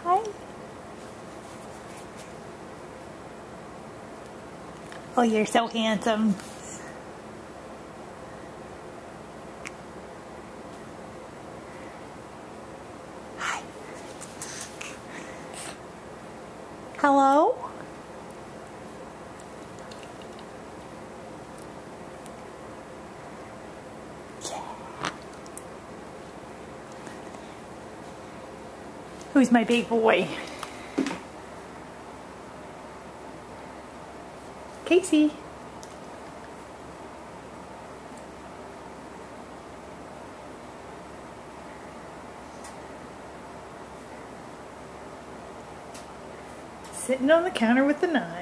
Hi. Oh, you're so handsome. Hi. Hello? Yeah. Who's my big boy? Casey. Sitting on the counter with the knife.